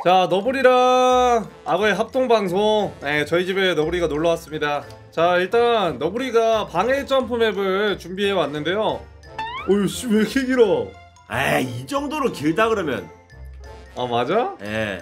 자, 너구리랑 악어의 합동방송. 네, 저희 집에 너구리가 놀러왔습니다. 자, 일단 너구리가 방해 점프 맵을 준비해 왔는데요. 어휴 씨, 왜 이렇게 길어? 에이, 이 정도로 길다 그러면. 아, 맞아? 예.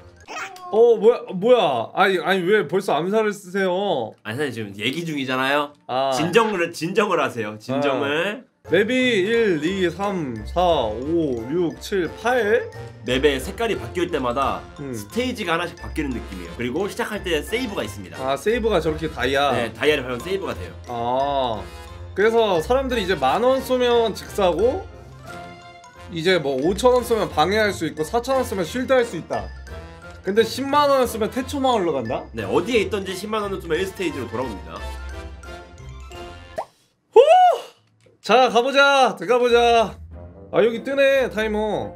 뭐야 아니 왜 벌써 암살을 쓰세요? 아니 선생님 지금 얘기 중이잖아요. 아, 진정을 하세요. 진정을. 맵이 1, 2, 3, 4, 5, 6, 7, 8? 맵의 색깔이 바뀔 때마다 음. 스테이지가 하나씩 바뀌는 느낌이에요. 그리고 시작할 때 세이브가 있습니다. 아, 세이브가 저렇게 다이아? 네, 다이아를 하면 세이브가 돼요. 아, 그래서 사람들이 이제 10,000원 쏘면 즉사고, 이제 뭐 5,000원 쓰면 방해할 수 있고 4,000원 쓰면 쉴드 할 수 있다. 근데 10만원 쓰면 태초마을로 간다? 네, 어디에 있던지 10만원을 쓰면 1스테이지로 돌아옵니다. 자, 가보자. 들어가보자. 아, 여기 뜨네 타이머.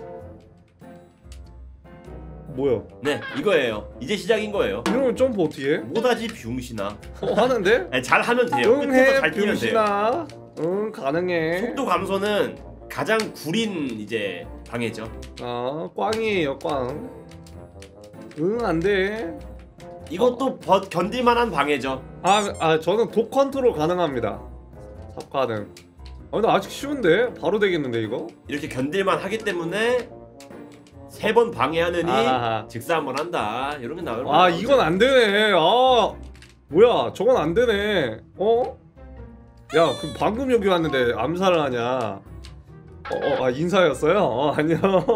뭐야? 네, 이거예요. 이제 시작인 거예요. 이러면 점프 어떻게 해? 못하지 병신아. 하는데? 아니, 잘 하면 돼요. 응, 끝에서 해 잘 뛰면 돼요. 병신아. 응, 가능해. 속도 감소는 가장 구린 이제 방해죠. 아, 꽝이에요, 꽝. 응, 안돼. 이것도 견딜만한 방해죠. 저는 독 컨트롤 가능합니다. 삽 가능. 근데 아직 쉬운데? 바로 되겠는데 이거? 이렇게 견딜만 하기 때문에 3번 방해하느니 아하하. 직사 한번 한다. 이런 게 나올 아, 이건 안 되네. 아, 뭐야, 저건 안 되네. 어? 야, 그럼 방금 여기 왔는데 암살을 하냐? 인사였어요? 안녕.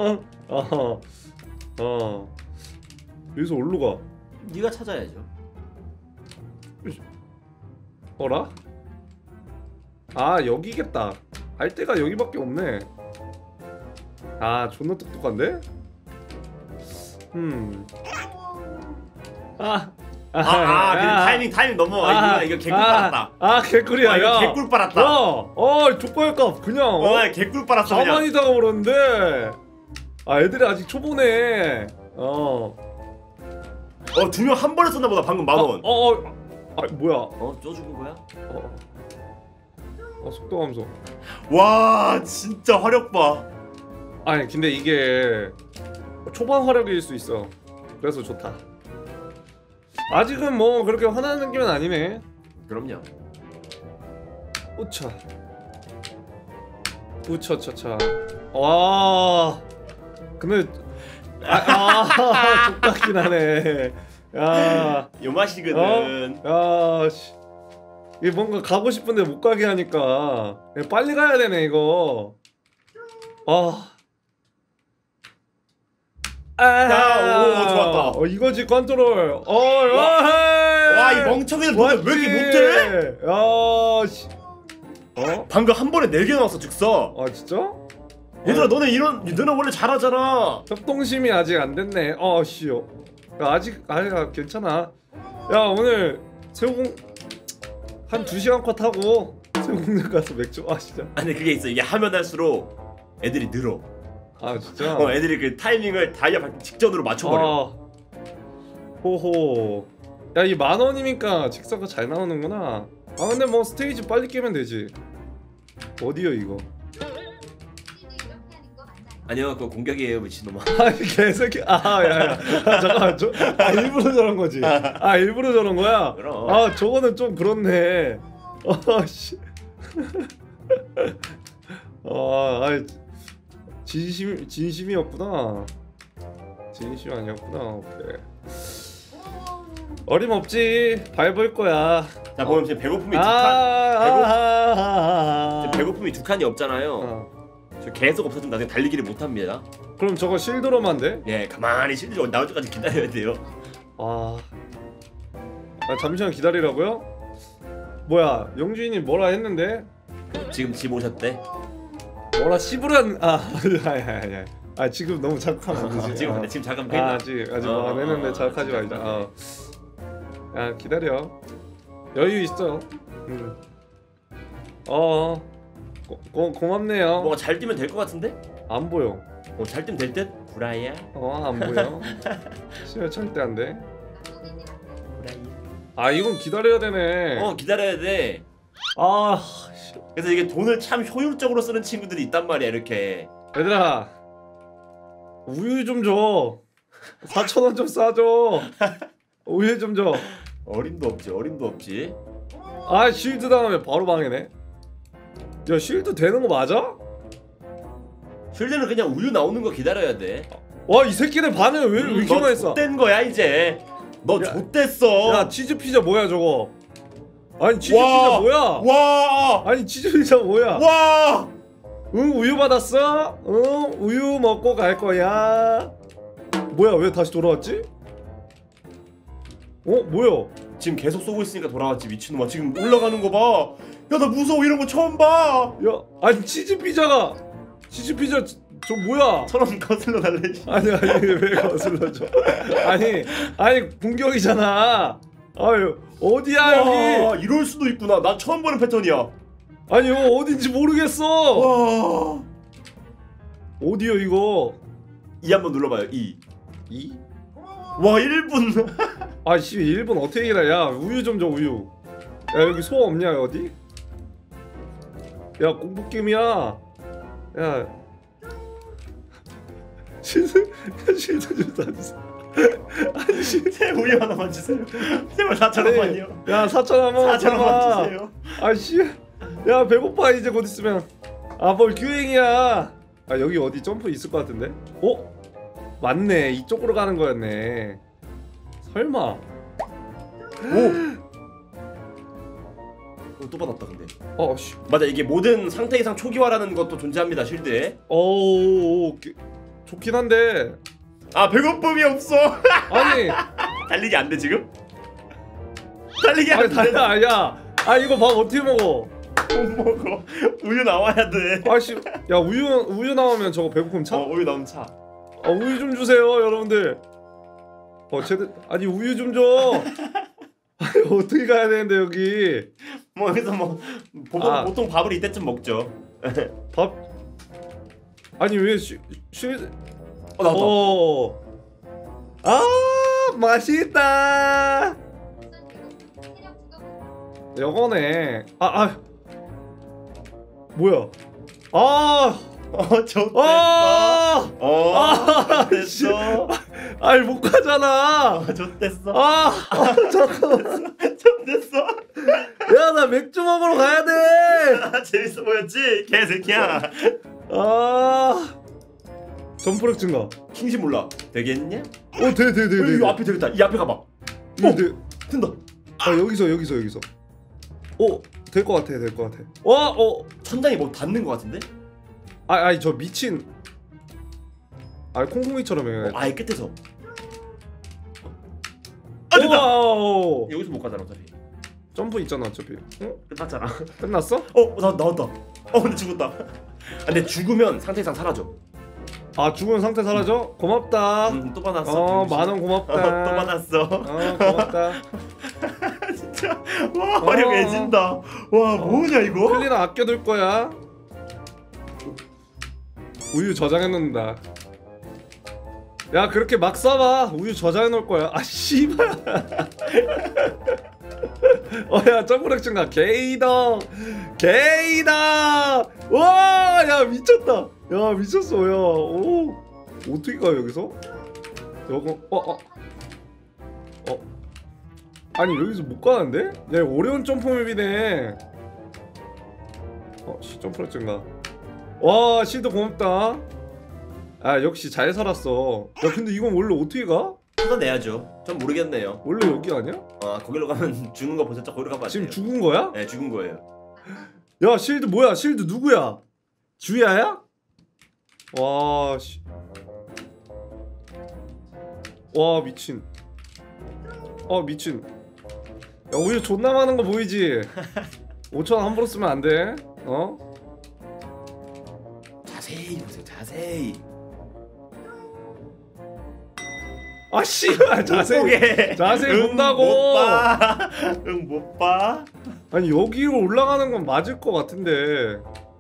여기서 어디로 가? 네가 찾아야죠. 어라? 아, 여기겠다. 갈 데가 여기밖에 없네. 아, 존나 똑똑한데? 근데 타이밍 넘어. 이거 개꿀 빨았다. 개꿀이야. 이거 야, 개꿀 빨았다. 족발값 그냥 개꿀 빨았어. 그냥. 가만히 있다가 그러는데. 아, 애들이 아직 초보네. 2명 한 번에 쏜나 보다. 방금 10,000원. 뭐야? 쪄 죽은 거야? 속도 감소. 와, 진짜 화력 봐. 아니, 근데 이게 초반 화력일 수 있어. 그래서 좋다. 아직은 뭐 그렇게 화나는 느낌은 아니네. 그럼요. 우차. 우차차차. 와. 근데 똑같긴 하네. 야. 요 맛이거든. 씨. 이게 뭔가 가고 싶은데 못 가게 하니까 빨리 가야 되네 이거. 좋았다. 이거지 컨트롤. 와, 이 멍청이는 너네 왜 이렇게 못해? 야, 씨. 방금 한 번에 4개 나왔어, 즉사. 아, 진짜? 얘들아, 너네 원래 잘하잖아. 협동심이 아직 안 됐네. 씨요. 아직 괜찮아. 야, 오늘 새우공 한 2시간 컷 하고 새우공장 가서 맥주. 진짜. 아니, 그게 있어. 이게 하면 할수록 애들이 늘어. 아, 진짜? 애들이 그 타이밍을 다이아 밟기 직전으로 맞춰버려. 호호. 야, 이 10,000원이니까 직사가 잘 나오는구나. 근데 뭐 스테이지 빨리 깨면 되지. 어디요 이거? 아니요, 그거 공격이에요, 미친놈아. 개새끼. 야야. 잠깐만, 일부러 저런 거지. 일부러 저런 거야? 그럼. 저거는 좀 그렇네. 씨. 진심이었구나. 진심이 아니었구나. 오케이. 어림없지. 밟을 거야. 자, 보면 지금 배고픔이 배고픔이 2칸이 없잖아요. 저 계속 없어지면 나중에 달리기를 못합니다. 그럼 저거 실드로만 돼? 예, 가만히 실드 나올 때까지 기다려야 돼요. 잠시만 기다리라고요? 뭐야, 영주인이 뭐라 했는데? 지금 집 오셨대. 뭐라 씨부란. 지금 너무 자극하면 안 되지. 지금 잠깐 팬. 아직 뭐 안 했는데 자극하지 말자. 야, 기다려. 여유 있어. 고맙네요. 뭐가 잘 뛰면 될 것 같은데? 안 보여. 잘 뛰면 될 듯? 구라야. 안 보여. 시야 절대 안 돼. 구라야. 이건 기다려야 되네. 기다려야 돼. 그래서 이게 돈을 참 효율적으로 쓰는 친구들이 있단 말이야. 이렇게. 얘들아, 우유 좀 줘. 4,000원 좀 싸줘. 우유 좀 줘. 어림도 없지 어림도 없지. 아 쉴드 당하면 바로 방해네. 야 쉴드 되는 거 맞아? 쉴드는 그냥 우유 나오는 거 기다려야 돼. 와 이 새끼들 반응 왜 이렇게 많이 써? 된 거야 이제. 너 야, 좆됐어. 야 치즈 피자 뭐야 저거? 아니 치즈 피자 뭐야? 와. 아니 치즈 피자 뭐야? 와. 응 우유 받았어? 응 우유 먹고 갈 거야. 뭐야 왜 다시 돌아왔지? 뭐야? 지금 계속 쏘고 있으니까 돌아왔지 미친놈아. 지금 올라가는 거 봐. 야 나 무서워 이런 거 처음 봐. 야 아니 치즈 피자 저 뭐야? 처럼 거슬러 달래. 아니 왜 거슬러줘? 아니 공격이잖아. 아유 어디야 와, 여기? 이럴 수도 있구나. 나 처음 보는 패턴이야. 아니 이거 어딘지 모르겠어. 와. 어디요 이거? 2 한번 눌러봐요. 2. 2? 와 1분. 아씨 1분 어떻게 기다려? 야 우유 좀 줘 우유. 야 여기 소 없냐 어디? 야 공포 게임이야. 야 실드 좀 사주세요. 아니 제 우유 하나만 주세요. 제발 4,000원만요. 야 4,000원 4,000원만 주세요. 아씨 야 배고파 이제 곧 있으면. 아 뭘 규행이야. 아 여기 어디 점프 있을 것 같은데? 맞네 이쪽으로 가는 거였네. 설마. 오. 또 받았다 근데. 씨. 맞아 이게 모든 상태 이상 초기화라는 것도 존재합니다 실드에. 좋긴 한데. 아 배고픔이 없어. 아니 달리기 안 돼 지금? 달리기 안 돼. 아니야. 아 이거 밥 어떻게 먹어? 못 먹어. 우유 나와야 돼. 아씨 야 우유 나오면 저거 배고픔 차? 우유 나오면 차. 우유 좀 주세요 여러분들. 아니 우유 좀 줘. 아니 어떻게 가야 되는데 여기? 뭐 여기서 뭐 보통 밥을 이때쯤 먹죠. 밥? 아니 왜 나왔다. 아 맛있다. 이거네. 뭐야? 좋댔어. 씨. 좋댔어. 아니 못 가잖아. 좋댔어. 잠깐만. 좋댔어. 야 나 맥주 먹으러 가야 돼. 재밌어 보였지? 개새끼야. 점프력 증가. 킹시 몰라. 되겠냐? 돼. 이 앞에 되겠다. 이 앞에 가봐. 된다. 여기서. 될 것 같아. 천장이 뭐 닿는 것 같은데? 아니 저 미친. 콩콩이처럼 해. 아예 끝에서. 됐다. 여기서 못 가잖아 어차피. 점프 있잖아 어차피. 끝났잖아. 끝났어? 나왔다. 근데 죽었다. 근데 죽으면 상태 이상 사라져. 죽은 상태 사라져? 고맙다. 또 받았어. 10,000원 고맙다. 또 받았어. 고맙다. 진짜 와 화력 애진다. 와 뭐냐 이거? 클리너 아껴둘 거야. 우유 저장해 놓는다. 야 그렇게 막 쏴봐. 우유 저장해 놓을 거야. 씨발. 야 점프력 증가. 게이더. 와, 야 미쳤다. 야 미쳤어. 야 어떻게 가요 여기서? 요거 아니 여기서 못 가는데? 야 어려운 점프맵이네. 점프력 증가. 와 실드 고맙다. 역시 잘 살았어. 야 근데 이건 원래 어떻게 가? 찾아내야죠. 전 모르겠네요. 원래 여기 아니야? 거기로 가면 죽는 거 보셨죠? 거기로 가면 안 지금 돼요. 죽은 거야? 네 죽은 거예요. 야 실드 뭐야? 실드 누구야? 주야야? 와 씨. 와 미친. 미친. 야 우유 존나 많은 거 보이지? 5,000원 함부로 쓰면 안 돼. 자세히 보세요. 자세히. 씨발 자세히 본다고. 못 봐. 아니 여기로 올라가는 건 맞을 것 같은데.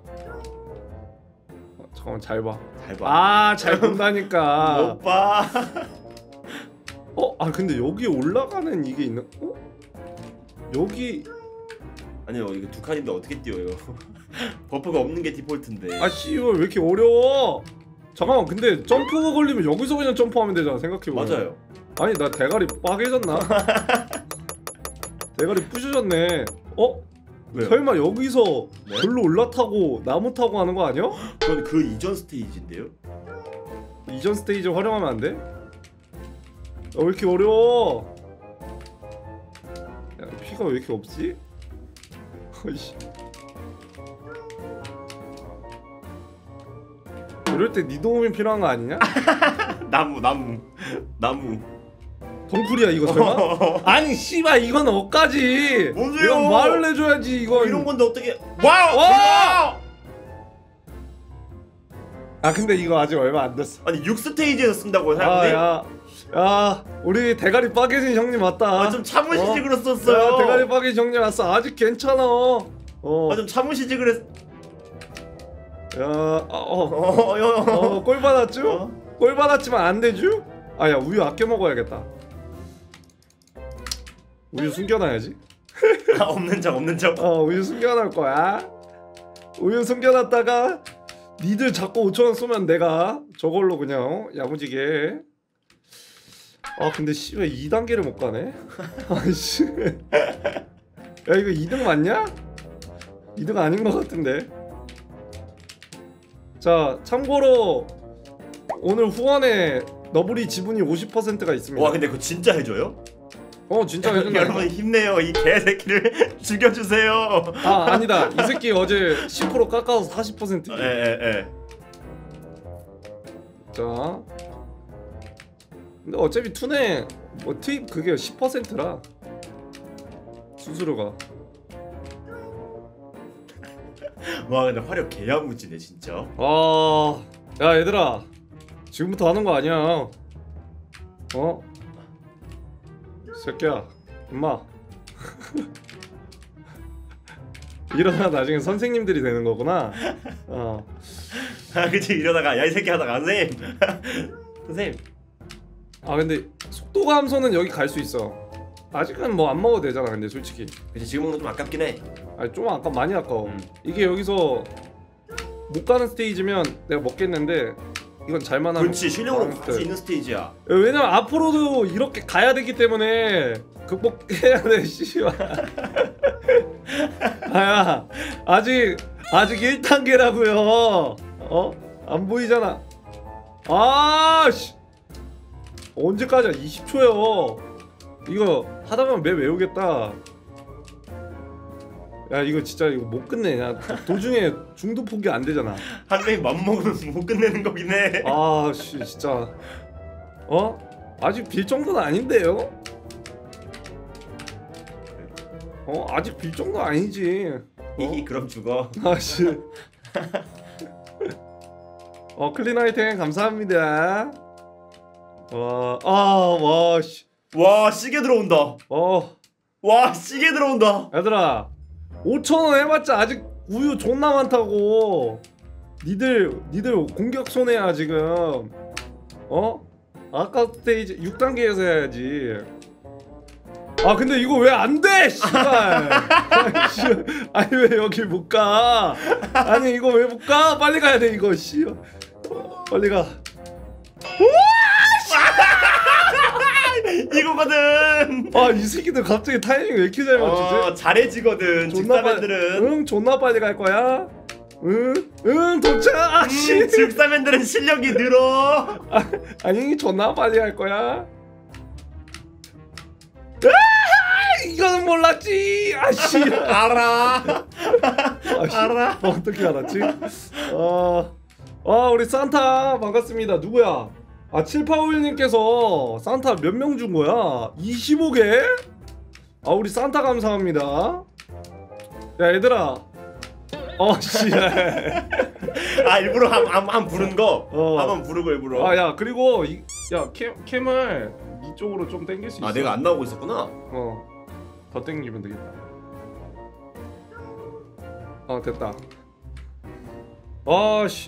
잠깐만 잘 봐. 잘 본다니까. 못 봐. 근데 여기 올라가는 이게 있는? 여기 아니요 이거 두 칸인데 어떻게 뛰어요? 버프가 없는 게 디폴트인데. 씨발 왜 이렇게 어려워? 잠깐만 근데 점프가 걸리면 여기서 그냥 점프하면 되잖아 생각해보면. 맞아요. 아니 나 대가리 빠개졌나? 대가리 부셔졌네. 어? 왜요? 설마 여기서 네? 글로 올라타고 나무 타고 하는 거 아니야? 그건 그 이전 스테이지인데요? 이전 스테이지 활용하면 안 돼? 왜 이렇게 어려워? 야, 피가 왜 이렇게 없지? 어이씨. 이럴 때 네 도움이 필요한 거 아니냐? 나무. 덩쿨이야 이거 설마? 아니 씨발 이건 억까지. 뭔데요? 이건 말을 해줘야지 이거. 이런 건데 어떻게? 와우! 와! 아 근데 이거 아직 얼마 안 됐어. 아니 6스테이지에서 쓴다고요 사람들이? 야 우리 대가리 빠개진 형님 왔다. 좀 참으시지 그랬었어요. 야, 대가리 빠개진 형님 왔어. 아직 괜찮아. 좀 참으시지 그랬. 꼴 받았죠? 꼴 받았지만 안 되죠? 아야 우유 아껴 먹어야겠다. 우유 숨겨놔야지. 없는 척. 우유 숨겨놓을 거야. 우유 숨겨놨다가 니들 자꾸 5,000원 쏘면 내가 저걸로 그냥 야무지게. 아 근데 씨 왜 2단계를 못 가네? 아이씨. 야 이거 2등 맞냐? 2등 아닌 것 같은데. 자 참고로 오늘 후원에 너브리 지분이 50%가 있습니다. 와 근데 그거 진짜 해줘요? 진짜 해준다. 여러분 힘내요. 이 개새끼를 죽여주세요. 아 아니다 이 새끼 어제 10% 깎아서 40%. 예. 자 근데 어차피 투네 뭐 투입 그게 10%라 수수료가. 와 근데 화력 개야무지네 진짜. 야 얘들아 지금부터 하는 거 아니야. 새끼야 엄마. 이러다 나중에 선생님들이 되는 거구나. 그치 이러다가 야 이 새끼 하다가 선생님 선생님. 근데 속도 감소는 여기 갈 수 있어. 아직은 뭐 안 먹어도 되잖아. 근데 솔직히 그치 지금 먹는 거 좀 아깝긴 해. 아니 좀 많이 아까워. 이게 여기서 못 가는 스테이지면 내가 먹겠는데 이건 잘만 하면. 그렇지 실력으로 갈 수 있는 스테이지야. 왜냐면 앞으로도 이렇게 가야 되기 때문에 극복해야 돼. 씨발. 아야 아직 1단계라고요. 안 보이잖아. 씨 언제까지야? 20초요. 이거 하다보면 매 외우겠다. 야 이거 진짜 이거 못 끝내냐. 도중에 중도 포기 안 되잖아. 한 명이 맘먹으면 못 끝내는 거긴 해. 씨 진짜 아직 빌 정도는 아닌데요? 아직 빌 정도 아니지. 그럼 죽어. 아씨. 클린 아이템 감사합니다. 씨. 와 시계 들어온다. 와 시계 들어온다. 얘들아 5,000원 해봤자 아직 우유 존나 많다고. 니들 공격 손해야 지금. 아까 스테이지 6단계에서 해야지. 근데 이거 왜 안 돼? 씨발. 아니 왜 여기 못 가? 아니 이거 왜 못 가? 빨리 가야 돼 이거 씨. 빨리 가. 이거거든. 이 새끼들 갑자기 타이밍 왜 이렇게 잘 맞추지? 잘해지거든. 직사맨들은. 존나 빨리 갈 거야. 도착. 직사맨들은 실력이 늘어. 아니 존나 빨리 할 거야. 이거는 몰랐지. 알아. 알아. 어떻게 알았지? 우리 산타 반갑습니다. 누구야? 781님께서 산타 몇 명 준 거야? 25개? 우리 산타 감사합니다. 야 얘들아. 씨. 일부러 한 부른 거. 한번 부르고 일부러. 야 그리고 캠을 이쪽으로 좀 당길 수 있어. 내가 안 나오고 있었구나. 더 당기면 되겠다. 됐다. 씨.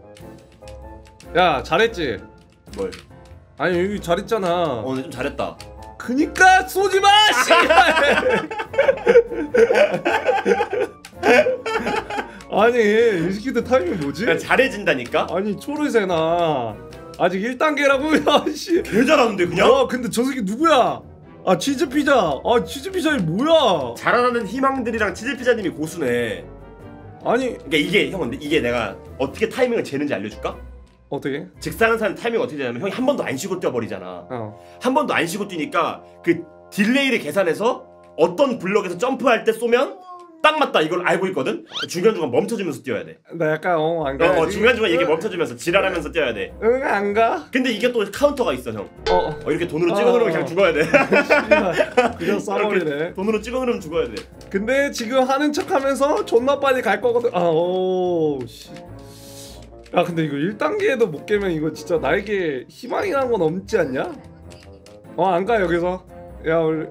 야 잘했지? 뭘? 아니 여기 잘했잖아. 오늘 좀 잘했다. 그니까 쏘지마 씨발. 아니 이 새끼들 타이밍 뭐지? 야, 잘해진다니까? 아니 초르세나 아직 1단계라고? 야씨 개 잘하는데 그냥? 와 근데 저 새끼 누구야? 아 치즈피자 아 치즈피자이 뭐야? 자라나는 희망들이랑 치즈피자님이 고수네. 아니 그러니까 이게 형 근데 이게 내가 어떻게 타이밍을 재는지 알려줄까? 어떻게? 직사하는 사람 타이밍 어떻게 되냐면 형이 한 번도 안 쉬고 뛰어버리잖아. 어 한 번도 안 쉬고 뛰니까 그 딜레이를 계산해서 어떤 블럭에서 점프할 때 쏘면 딱 맞다 이걸 알고 있거든? 중간중간 멈춰주면서 뛰어야 돼. 나 약간 안 가야지 중간중간 이게 멈춰주면서 지랄하면서 뛰어야 돼. 응 안 가? 근데 이게 또 카운터가 있어 형. 어 이렇게 돈으로 찍어 누르면 그냥 죽어야 돼. 씨발 그냥 쏴버리네. 돈으로 찍어 누르면 죽어야 돼. 근데 지금 하는 척하면서 존나 빨리 갈 거거든. 씨. 야 근데 이거 1단계에도 못 깨면 이거 진짜 나에게 희망이라는 건 없지 않냐? 안 가 여기서. 야 우리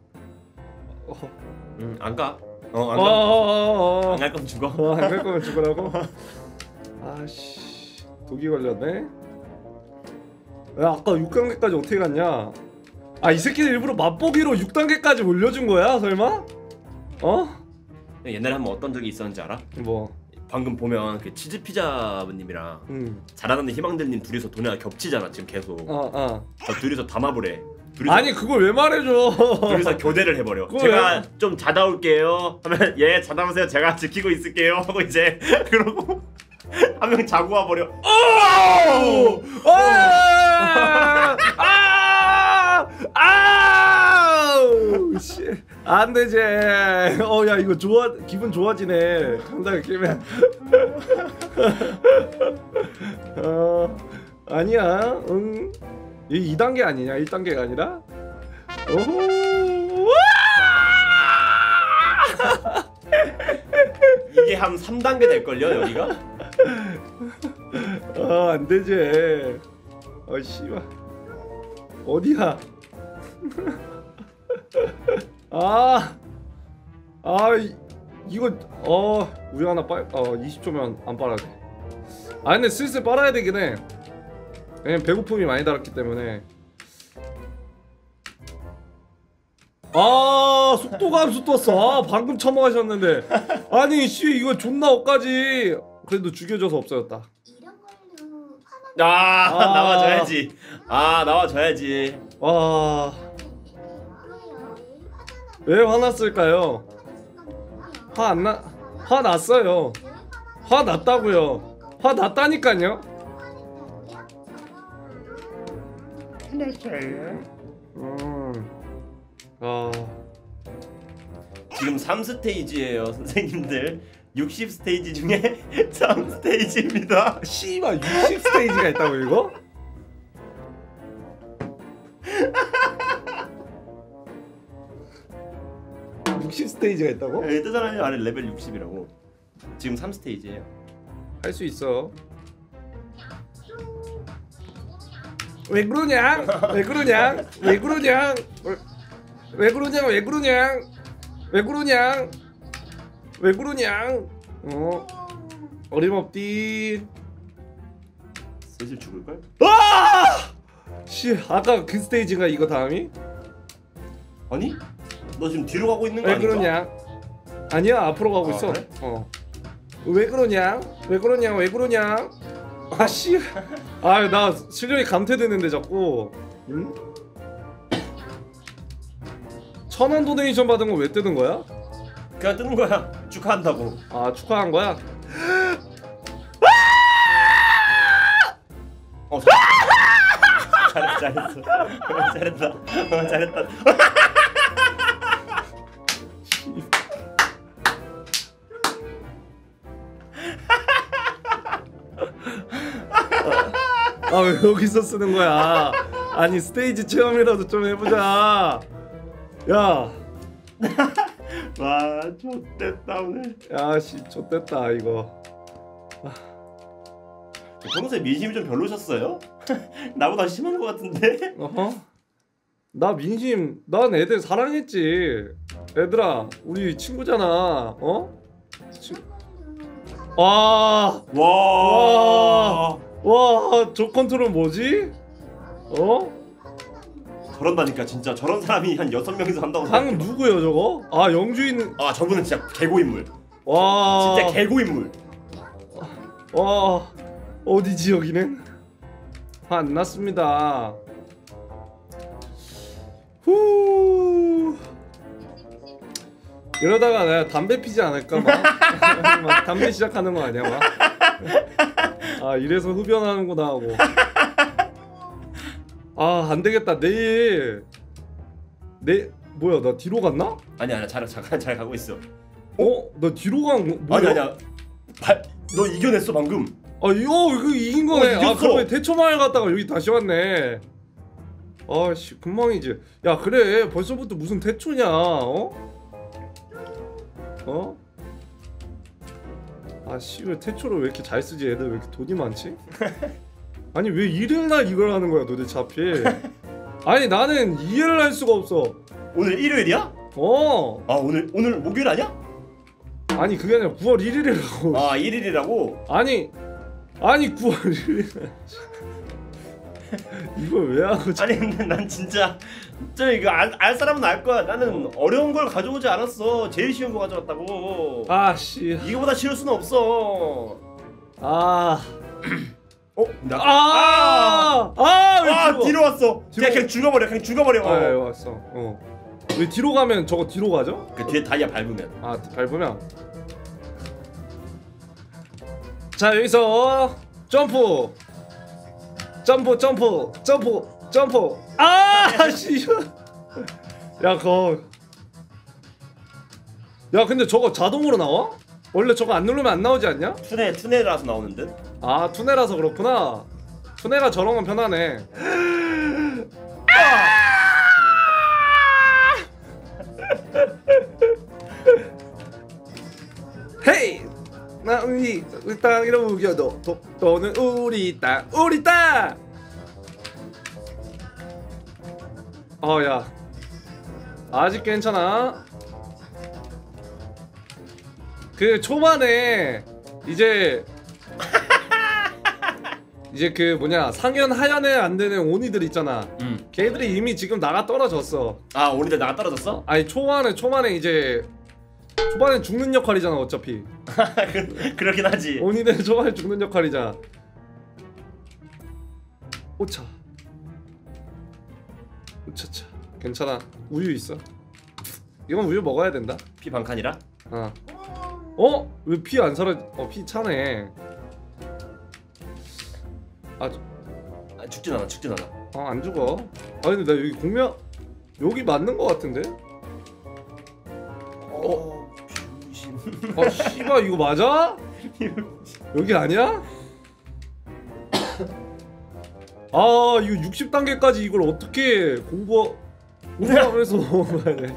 안 가. 안 가. 안 갈 거면 죽어. 안 갈 거면 죽으라고? 아씨 독이 걸렸네. 야 아까 6단계까지 어떻게 갔냐? 아 이 새끼들 일부러 맛보기로 6단계까지 올려준 거야 설마? 옛날에 한번 어떤 적이 있었는지 알아? 뭐? 방금 보면 그 치즈피자님이랑 잘하는 희망들님 둘이서 돈이 겹치잖아 지금 계속. 둘이서 담합을 해. 아니 그걸 왜 말해줘? 둘이서 교대를 해버려. 제가 좀 자다 올게요 하면 예 자다 오세요 제가 지키고 있을게요 하고 이제 그러고 한 명 자고 와버려. 씨, 안 되지. 야 이거 기분 좋아지네. 상당히 깨면. 아니야. 이 2단계 아니냐? 1단계가 아니라? 이게 한 3단계 될걸요 여기가? 안 되지. 씨발. 어디야? 이거 우유 하나 20초면 안 빨아야 돼. 근데 슬슬 빨아야 되긴 해. 왜냐면 배고픔이 많이 달았기 때문에. 속도 감소 떴어. 방금 처먹으셨는데. 아니 씨 이거 존나 억까지. 그래도 죽여줘서 없어졌다. 나와줘야지. 나와줘야지. 왜 화났을까요? 화났어요. 화났다고요. 화났다니까요. 지금 3스테이지예요 선생님들. 60스테이지 중에 3스테이지입니다. 씨발 60스테이지가 있다고 이거? 스테이지가 있다고? 네, 뜨잖아요. 아래 레벨 60이라고. 지금 3스테이지예요. 할 수 있어. 왜 그러냐? 왜 그러냐? 왜 그러냐? 왜 그러냐? 왜 그러냐? 왜 그러냐? 왜 그러냐? 어림없디. 슬슬 죽을걸? 아까 그 스테이지가 이거 다음이? 아니? 너 지금 뒤로 가고 있는 거 아닌가? 왜 그러냐? 아니야 앞으로 가고 있어. 그래? 왜 그러냐? 왜 그러냐? 왜 그러냐? 씨. 나 실력이 감퇴되는데 자꾸. 응? 1000원 도네이션 받은 거 왜 뜨는 거야? 그냥 뜨는 거야. 축하한다고. 축하한 거야? 잘했어. 잘했다. 왜 여기서 쓰는 거야? 아니 스테이지 체험이라도 좀 해보자. 야. 와, 좆됐다 오늘. 씨, 좆됐다 이거. 평소에 민심이 좀 별로셨어요? 나보다 심한 것 같은데? 나 민심, 난 애들 사랑했지. 얘들아, 우리 친구잖아. 저 컨트롤 뭐지? 저런다니까 진짜. 저런 사람이 한 6명이서 한다고. 방금 누구예요 저거? 영주인. 저분은 진짜 개고인물. 와 진짜 개고인물. 와 어디지 여기는? 안 났습니다. 후 이러다가 내가 담배 피지 않을까 막, 막 담배 시작하는 거 아니야 막. 아 이래서 흡연하는구나 하고. 아 안되겠다. 내일 뭐야 나 뒤로 갔나? 아니야 잘 가고 있어. 어? 나 뒤로 간 거? 아니야. 너 이겨냈어 방금. 아 이거 이긴 거네. 이겼어. 아 그러면 대초마을 갔다가 여기 다시 왔네. 아씨 금방이지. 야 그래 벌써부터 무슨 태초냐? 어? 어? 아씨 왜 태초를 왜 이렇게 잘 쓰지? 애들 왜 이렇게 돈이 많지? 아니 왜 일요일날 이걸 하는 거야 도대체 하필? 아니 나는 이해를 할 수가 없어. 오늘 일요일이야? 어. 아 오늘 목요일 아니야? 아니 그게 아니라 9월 1일이라고. 아 1일이라고? 아니 9월 1일. 이걸 왜 하고? 아니 근데 난 진짜 이거 알 사람은 알 거야. 나는 어려운 걸 가져오지 않았어. 제일 쉬운 거 가져왔다고. 아씨. 이거보다 쉬울 수는 없어. 아. 어? 왜 뒤로 왔어. 그냥 죽어버려. 아 왔어. 어. 왜 뒤로 가면 저거 뒤로 가죠? 그 뒤에 다이아 밟으면. 아 밟으면. 자 여기서 점프. 아 씨. 야 근데 저거 자동으로 나와? 원래 저거 안 누르면 안 나오지 않냐? 투네라서 나오는 듯? 아 투네라서 그렇구나. 투네가 저런 건 편하네. 헤이 나 우리 땅이라 우겨도 독도는 우리 땅. 야 아직 괜찮아. 그 초반에 이제 그 뭐냐 상현 하연에 안 되는 오니들 있잖아. 걔들이 이미 지금 나가 떨어졌어. 아 오니들 나가 떨어졌어? 아니 초반에 이제 초반에 죽는 역할이잖아 어차피. 그렇긴 하지. 오니들 초반에 죽는 역할이잖아. 오차차 괜찮아. 우유 있어. 이건 우유 먹어야 된다. 피 반칸이라? 왜 피 안 사라지? 피 차네. 죽진 않아. 안 죽어. 근데 나 여기 공명 여기 맞는 거 같은데? 씨발 이거 맞아? 여기 아니야? 이거 60단계까지 이걸 어떻게 공부하면서 먹어야 돼?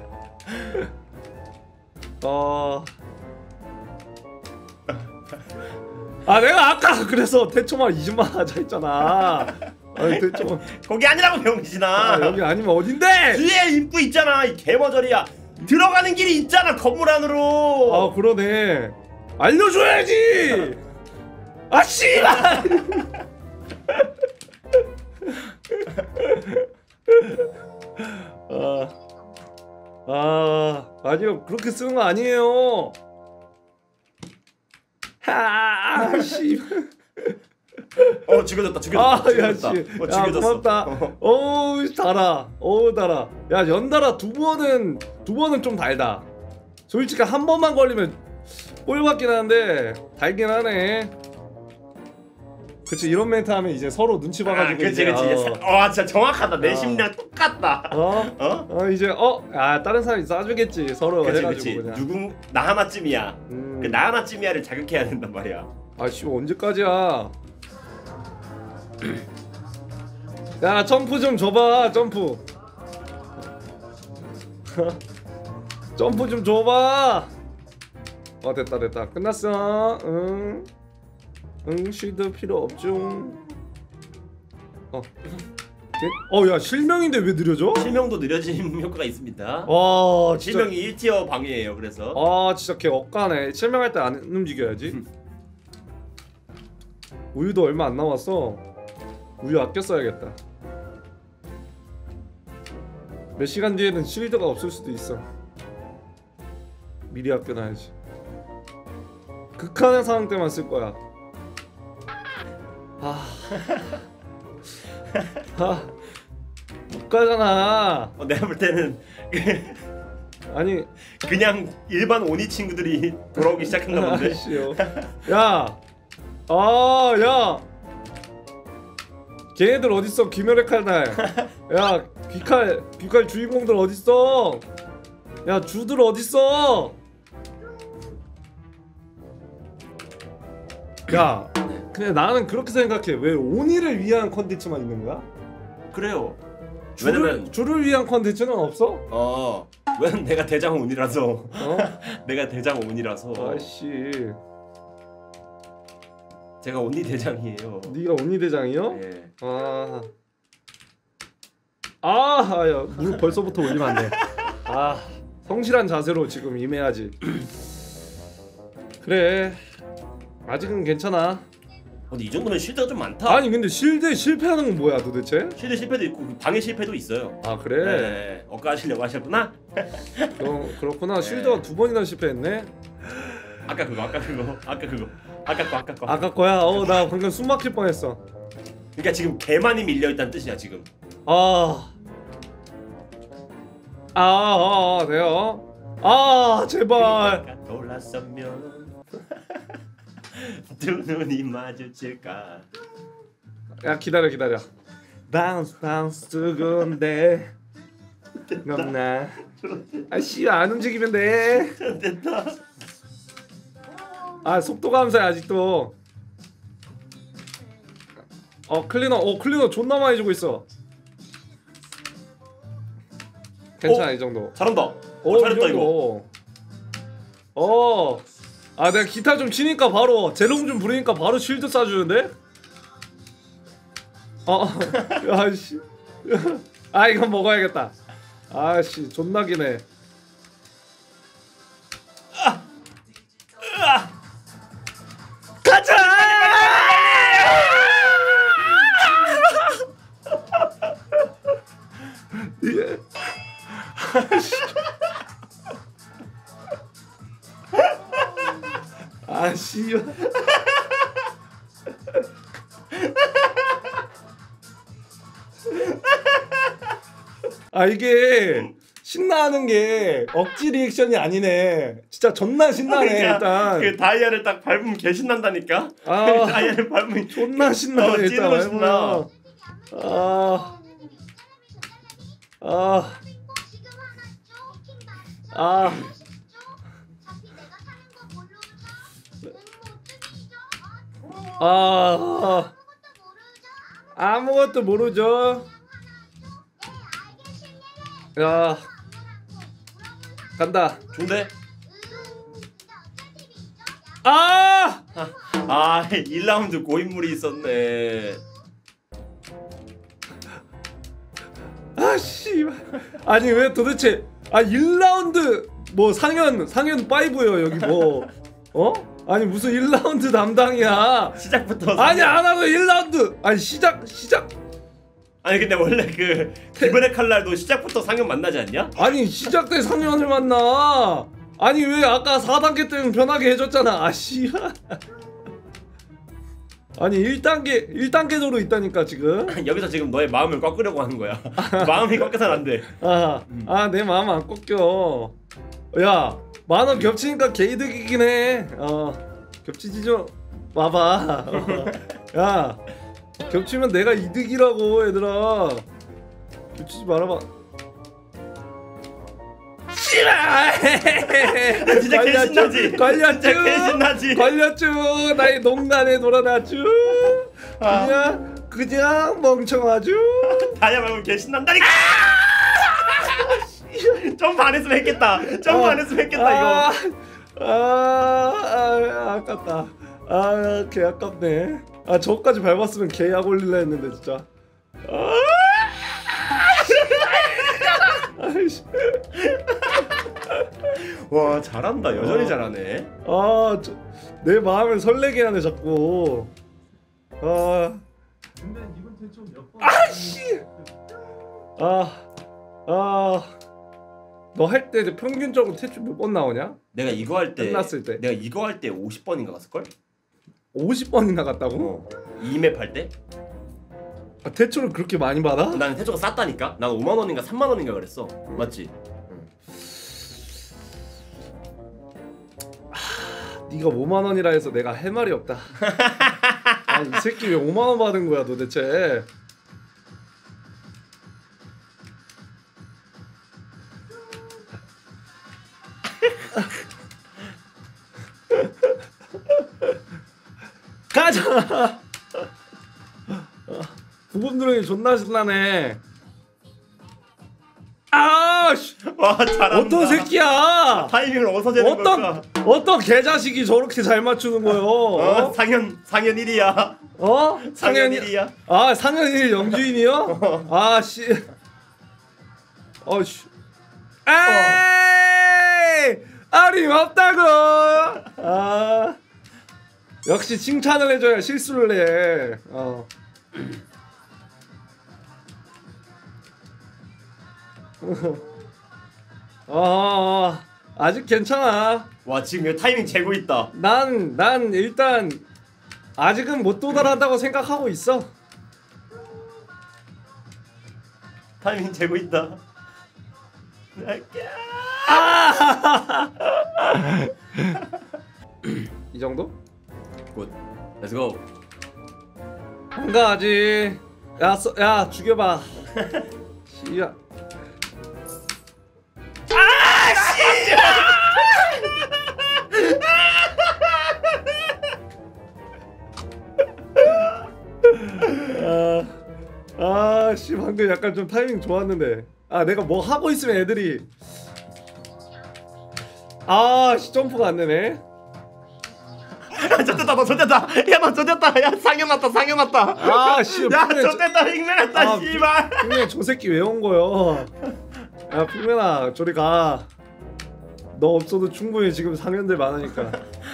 내가 아까 그래서 대초만 20만 하자 했잖아. 대초만 거기 아니라고 병신아. 여기 아니면 어딘데? 뒤에 입구 있잖아. 이 개머저리야. 들어가는 길이 있잖아 건물 안으로. 그러네. 알려줘야지. 씨발. 아니요 그렇게 쓰는 거 아니에요. 씨발. 죽여졌다. 고맙다. 달아. 야 연달아 두 번은 좀 달다. 솔직히 한 번만 걸리면 꼴 같긴 한데 달긴 하네. 그치 이런 멘트 하면 이제 서로 눈치 봐가지고. 그치. 진짜 정확하다. 내 심리랑 똑같다. 이제 다른 사람이 싸주겠지 서로. 그치. 그냥. 나 하나쯤이야. 그 나 하나쯤이야를 자극해야 된단 말이야. 언제까지야? 야 점프 좀 줘봐. 점프 좀 줘봐. 됐다. 끝났어. 쉬도 필요 없죠. 야 실명인데 왜 느려져? 실명도 느려짐 효과가 있습니다. 실명이 1티어 방해예요. 그래서 진짜 걔 억까네. 실명할 때 안 움직여야지. 우유도 얼마 안 남았어. 우유 아껴 써야겠다. 몇 시간 뒤에는 실드가 없을 수도 있어. 미리 아껴놔야지. 극한의 상황 때만 쓸 거야. 못 가잖아. 내가 볼 때는 아니 그냥 일반 오니 친구들이 돌아오기 시작했나 본데. 아씨요. 야, 야, 걔네들 어딨어? 귀멸의 칼날. 야, 귀칼 주인공들 어딨어? 야, 주들 어딨어? 야, 근데 나는 그렇게 생각해. 왜 오니를 위한 컨텐츠만 있는 거야? 그래요. 왜냐면 주를 위한 컨텐츠는 없어? 왜냐면 내가 대장 온이라서. 어? 내가 대장 온이라서. 아씨, 제가 온니 대장이에요. 네가 오니 대장이요? 예. 야, 무릎 벌써부터 올리면 안 돼. 성실한 자세로 지금 임해야지. 그래, 아직은 괜찮아. 근데 이 정도면 실드가 좀 많다. 아니 근데 실드 실패하는 건 뭐야 도대체? 실드 실패도 있고 방해 실패도 있어요. 그래? 네. 억까하시려고 하셨구나. 그렇구나. 실드가 2번이나 실패했네. 아까 그거. 아까 거야. 나 방금 숨 막힐 뻔했어. 그러니까 지금 개 많이 밀려 있다는 뜻이야 지금. 돼요. 제발. 돌았으면 두 눈이 마주칠까. 야, 기다려. 바운스 두근데 겁나. 아씨, 안 움직이면 돼. 됐다. 속도 감사해 아직도. 클리너 존나 많이 주고 있어. 괜찮아. 이 정도. 잘한다. 이 잘했다 정도. 이거. 내가 기타 좀 치니까 바로 제롱 좀 부리니까 바로 쉴드 쏴주는데? 야씨. 이건 먹어야겠다. 아씨, 존나 기네. 가자! 예. 아씨. 이게 신나하는 게 억지 리액션이 아니네. 진짜 존나 신나네. 그러니까 일단 그 다이아를 딱 밟으면 개 신난다니까. 다이아를 밟으면 존나 신나네. 일단 찌르고 싶나. 아무것도 모르죠. 야, 간다. 좋은데? 1라운드 고인물이 있었네. 씨발. 아니 왜 도대체 1라운드 뭐 상현 5요 여기 뭐 아니 무슨 1라운드 담당이야. 시작부터 아니 안 하고 1라운드. 아니 시작. 아니 근데 원래 그 기브레 칼날도 시작부터 상현 만나지 않냐? 아니 시작 때 상현을 만나. 아니 왜 아까 4단계 때는 변하게 해줬잖아. 씨발. 아니 1단계도로 있다니까 지금. 여기서 지금 너의 마음을 꺾으려고 하는 거야. 마음이 꺾여서는 안 돼. 내 마음 안 꺾여. 야, 만원 겹치니까 개이득이긴 해. 겹치지 좀 와봐. 야, 겹치면 내가 이득이라고 얘들아. 겹치지 말아봐. 씨발! 진짜 개신나지? 관련주! 개신나지? 관련주! 나의 농간에 놀아나주! 그냥 멍청하주! 다이아 말고 개신난다니까! 점프 안 했으면 했겠다. 점프 안 했으면 했겠다 이거. 아깝다. 개 아깝네. 저까지 밟았으면 개 약 올릴라 했는데 진짜. 와 잘한다. 여전히 잘하네. 내 마음을 설레게 하네 자꾸. 근데 이번 대충 몇 번? 씨. 너 할 때 평균적으로 태초 몇 번 나오냐? 내가 이거 할 때 끝났을 때. 내가 이거 할 때 50번인가 갔을걸? 50번이나 갔다고? 2맵 할 때? 아, 태초를 그렇게 많이 받아? 나는 태초가 쌌다니까? 난 5만원인가 3만원인가 그랬어. 맞지? 네가 5만 원이라 해서 내가 할 말이 없다. 아, 이 새끼 왜 5만 원 받은 거야 도대체? 가자. 부금 누르기 존나 신나네. 아, 씨. 와 잘한다. 어떤 새끼야? 타이밍을 어디서 재는 걸까? 어떤 개자식이 저렇게 잘 맞추는 거요? 상현 1위야. 어? 상현 1위야. 아, 상현이 영주인이요? 아, 씨. 씨. 에이! 어림없다고! 아. 역시 칭찬을 해줘야 실수를 해. 아직 괜찮아. 와 지금 이거 타이밍 재고 있다. 난 일단 아직은 못 도달한다고 생각하고 있어. 타이밍 재고 있다. 이 정도? 굿. 렛츠고. 안 가지. 야 죽여봐. 씨야. 씨 방금 약간 좀 타이밍 좋았는데. 내가 뭐 하고 있으면 애들이 씨 점프가 안 되네. 졌다 너 졌다. 야너 졌다. 야 상현 왔다. 씨. 야 졌다 빅맨했다 씨발. 빅맨 저 새끼 왜 온 거요? 야 빅맨아 저리 가. 너 없어도 충분히 지금 상현들 많으니까.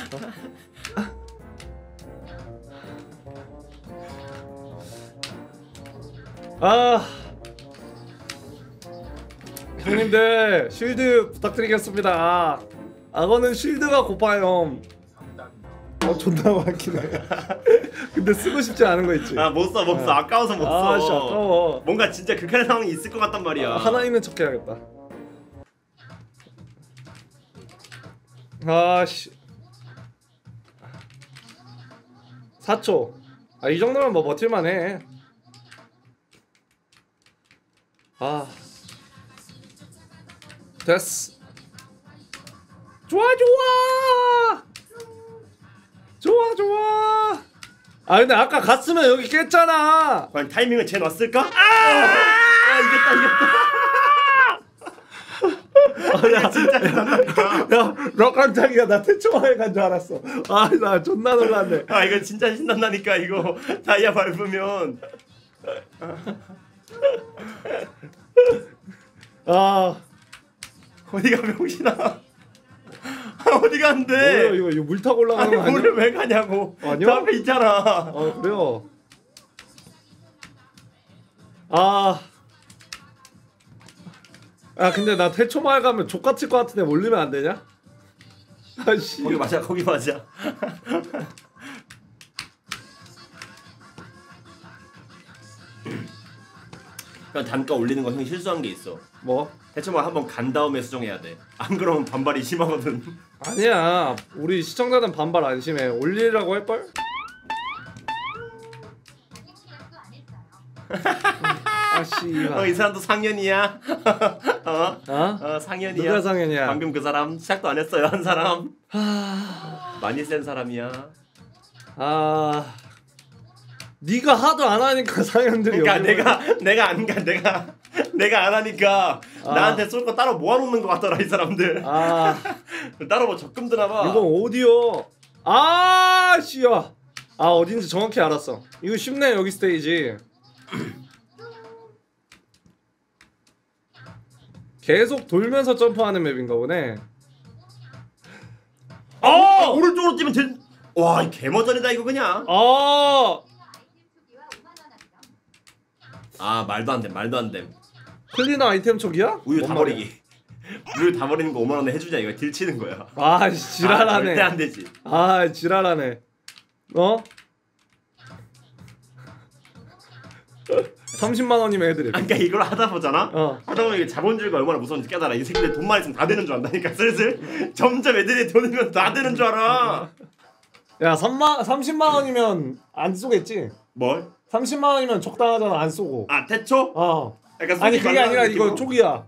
형님들 쉴드 부탁드리겠습니다. 악어는 쉴드가 고파요. 존나 많긴 해. 근데 쓰고 싶지 않은 거 있지. 못 써. 아까워서 못 써. 씨 아까워. 뭔가 진짜 극한의 상황이 있을 것 같단 말이야. 하나 있는 척 해야겠다. 씨 4초. 이 정도면 뭐 버틸만해. 됐어. 좋아. 근데 아까 갔으면 여기 깼잖아. 과연 타이밍을 재놨을까? 이겼다. 진짜 신난다니까. 야, 럭강장이가 나 태초마에 간 줄 알았어. 나 존나 놀랐네. 이거 진짜 신난다니까. 이거 다이아 밟으면. 어디가 병신아. 어디 간대? 뭐야 이거 물 타고 올라가는 거 아니야? 물을 왜 가냐고. 아니요? 저 앞에 있잖아. 그래요. 근데 나 태초마을 가면 족같을 것 같은데 올리면 안 되냐? 씨. 거기 맞아. 그냥 단가 올리는 거 형이 실수한 게 있어. 뭐? 대체만 한번 간 다음에 수정해야 돼. 안 그러면 반발이 심하거든. 아니야. 우리 시청자들 반발 안 심해. 올리라고 할걸? 이 사람도 상현이야. 상현이야. 누가 상현이야? 방금 그 사람 시작도 안 했어요. 한 사람. 많이 센 사람이야. 네가 하도 안 하니까 상현들이. 그러니까 내가 안 하니까 나한테 쏠 거 따로 모아놓는 거 같더라 이 사람들. 따로 뭐 적금 드나 봐. 이건 오디오. 씨야. 어딘지 정확히 알았어. 이거 쉽네 여기 스테이지. 계속 돌면서 점프하는 맵인가 보네. 오른쪽으로 뛰면 된. 와, 이 개머전이다 이거 그냥. 말도 안 돼. 클리너 아이템 촉이야? 우유 다 버리기. 물 다 버리는 거 5만 원에 해주자 이거 딜 치는 거야. 아 지랄하네. 절대 안 되지. 아 지랄하네. 어? 30만 원이면 해드려. 그러니까 이걸 하다 보잖아. 어. 하다 보면 이게 자본주의가 얼마나 무서운지 깨달아. 이 새끼들 돈만 있으면 다 되는 줄 안다니까. 슬슬 점점 애들이 돈이면 다 되는 줄 알아. 야 30만 원이면 안 쏘겠지? 뭘? 30만 원이면 적당하잖아 안 쏘고. 아 태초? 어. 약간 아니 쏘지 그게 말라는 아니라 느낌으로? 이거 쪽이야.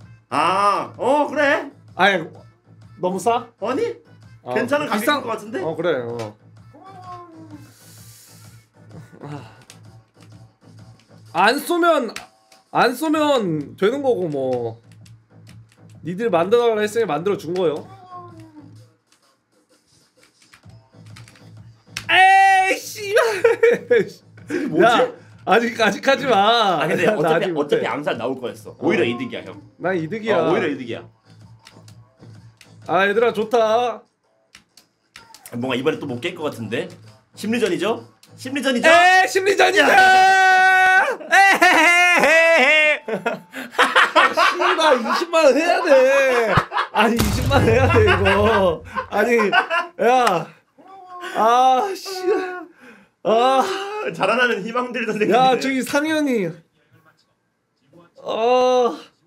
그래. 아니 너무 싸? 아니 어, 괜찮은 가격인 비싼- 것 같은데. 어 그래. 안 쏘면 되는 거고 뭐. 니들 만들어라 했으니 만들어 준 거요. 에이 씨발. 뭐지? 야 아직 하지 마. 아 근데 나 어차피 아직 못해. 암살 나올 거였어. 오히려 이득이야 형. 난 이득이야. 오히려 이득이야. 아 얘들아 좋다. 뭔가 이번에 또 못 깰 것 같은데. 심리전이죠? 심리전이죠? 에 심리전이다. 에헤헤헤. 씨발 20만 원 해야 돼. 아니 20만 원 해야 돼 이거. 아니 야. 아 씨. 아. 자라나는 희망들 선생님. 야 저기 상현이. 어.